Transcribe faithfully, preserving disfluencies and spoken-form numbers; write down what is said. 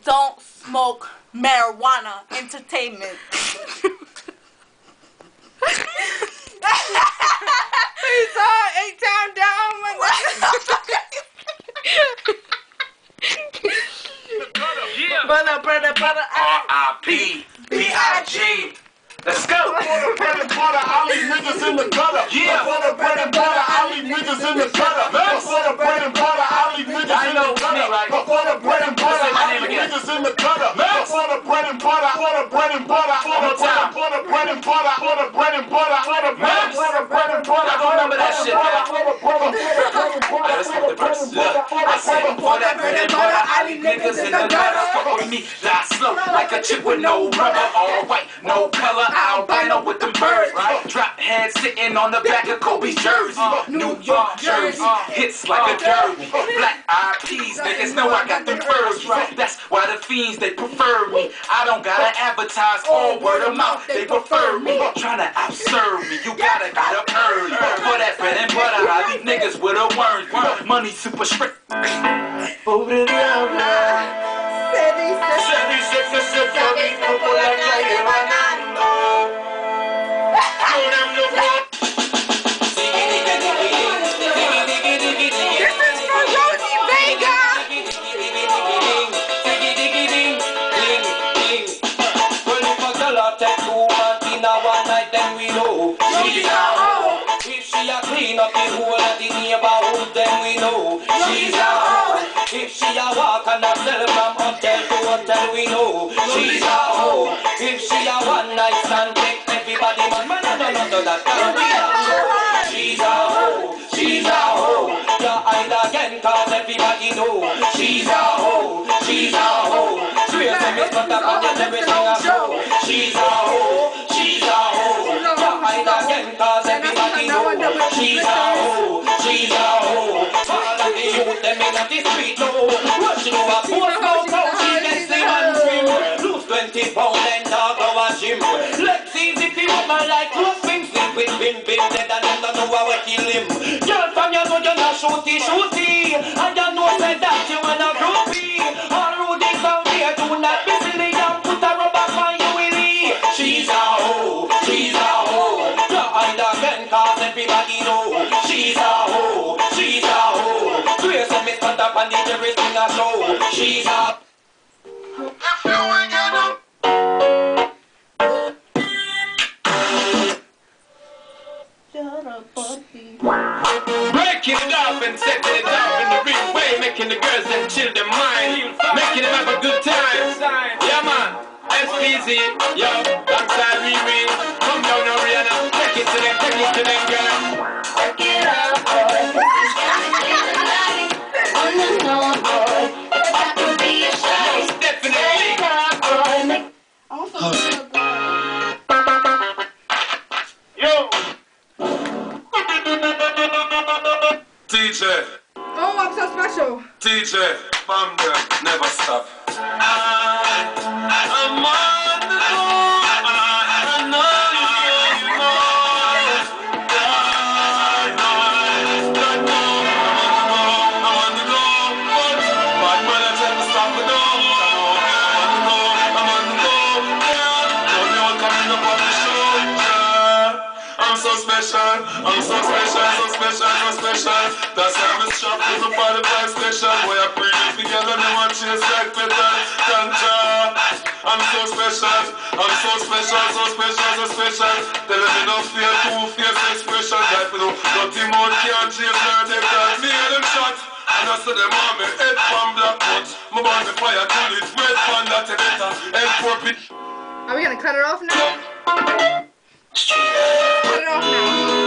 don't smoke marijuana. Entertainment. He's all eight time down, my Brother, brother, brother, R I P B I G Let's go! For the bread and butter, I leave niggas in the gutter. Yeah. For the bread and butter, I leave niggas in the gutter. For the bread and butter, I leave niggas in the gutter. For the bread and butter, I leave niggas in the gutter. For the bread and butter, for the bread and butter, for the for the bread and butter, for the bread and butter, for the bread for the bread and butter. I remember that shit, man. Let's get the verse. I said, for that bread and butter, I leave niggas in the gutter. Fuck with me, die slow like a chick with no rubber. All white, no color. Albino with them birds, right? Drop head sitting on the back of Kobe's jersey. New York jersey, hits like a derby. Black eyed peas, niggas know I got them furs, right? That's why the fiends, they prefer me. I don't gotta advertise, all word of mouth, they prefer me. Tryna outserve me, you gotta get up early. For that bread and butter, I leave niggas with a worm. Money super strict. Over the down, clean up the whole of the neighborhood, then we know she's a hoe. If she a walk and a sell from hotel to hotel, we know she's a hoe. If she a one night stand, take everybody, man, man, no, no, no, that can't be a hoe. She's a hoe, she's a hoe. You hide again, cause everybody know she's a hoe, she's a hoe. Swear to me, but I can't everything a show. She's a hoe, she's a hoe. You hide again, cause everybody know she's a hoe, she's a hoe. All of the youth, them in the street, no. What she do a post out, how she gets slim and trim. Lose twenty pound and dog go a gym. Let's see if he woman like close swim, sleep with bim bim, dead and them don't know how we kill him. Girl from you know you're not shooty shooty, and you know say that you wanna groupie. All Rudy's out there, do not be silly and put a rubber on you willy. She's a hoe, she's a hoe. You hide again cause everybody know she's a hoe, she's a hoe. Swear some me stand up and the jury sing a show. She's a if you ain't get them. Breaking it up and setting it up in the real way, making the girls them chill their mind, making them have a good time. Yeah man, S P Z, yo, alongside Riri, come down Ariana, take it to them, take it to them girl. Take it up, boy. On the snow, boy. It's about to be a show. Most definitely. Take it up, boy. I'm so good. Yo. T J. Oh, I'm so special. T J, from there, never stop. I, I'm on the go. I know you, you know. I know, I know, I'm on the go. But when I tell me stop the door, I'm on the go, I'm on the go. Don't you all coming up on the show? I'm so special, I'm so special, so special, so special. That's why I'm shop with the party vibe station. Boy, I bring it together, me want chase like metal. Ganja. I'm so special, I'm so special, so special, so special. Tell them enough fear, two fierce expression. Like me no dirty mouth can't chase her, they call me them shots. And I say them on me head from black nuts. Me burn the fire till it's red from that better. And four pitch. Are we gonna cut it off now? Cut it off now.